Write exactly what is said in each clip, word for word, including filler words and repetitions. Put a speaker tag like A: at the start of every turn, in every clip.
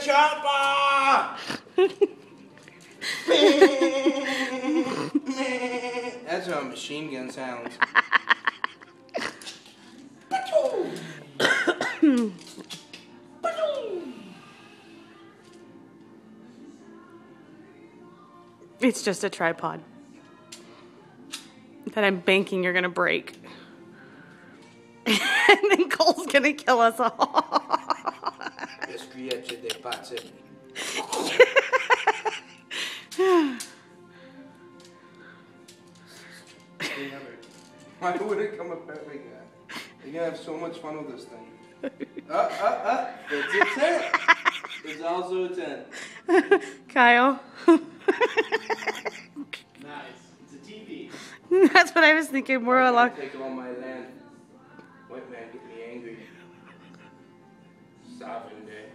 A: chopper! That's how a machine gun sounds.
B: It's just a tripod that I'm banking you're gonna break. And then Cole's gonna kill us all.
A: Why would it come apart like that? You're gonna have so much fun with this thing. Uh, uh, uh, it's a ten. It's also a ten.
B: Kyle.
C: Nice. It's a T V.
B: That's what I was thinking. We're along.
A: Take all my land. White man get me angry. Sovereign day.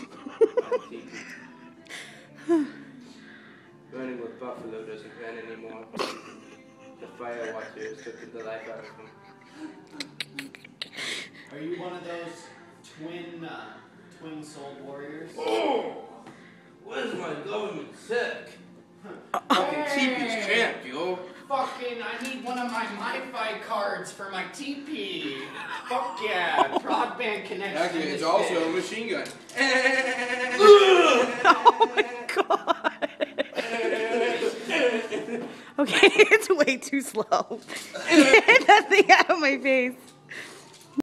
A: Running with buffalo doesn't run anymore. The fire watchers took the life out of him.
C: Are you one of those twin, uh, twin soul warriors?
A: Oh! Where's my government sick? Fucking T P's champ, yo.
C: Fucking, I need one of my MiFi cards for my T P. Fuck yeah, broadband connection.
A: Actually, it's also a machine gun.
B: Oh my god. Okay, it's way too slow. Get that thing out of my face.